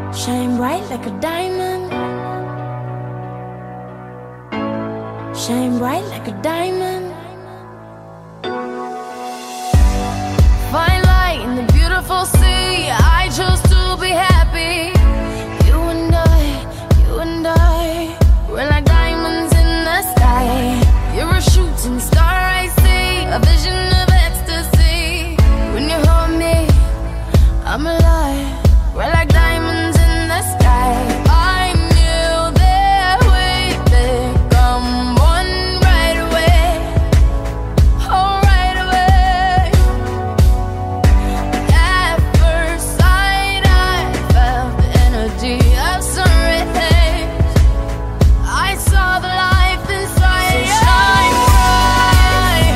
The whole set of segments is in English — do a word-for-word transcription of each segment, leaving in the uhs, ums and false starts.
Shine bright like a diamond. Shine bright like a diamond. Fine light in the beautiful sea. I chose to be happy. You and I, you and I, we're like diamonds in the sky. You're a shooting star I see, a vision of ecstasy. When you hold me, I'm alive. We're like diamonds in the sky. I knew that we'd become one right away. Oh, right away. At first sight, I felt the energy of sun rays. I saw the life inside. So shine bright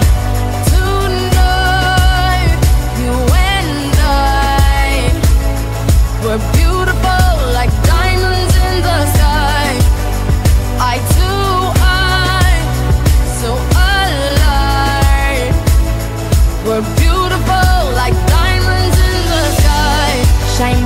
tonight. You and I, we're beautiful like diamonds in the sky. I too, I, so alive. We're beautiful like diamonds in the sky. Shine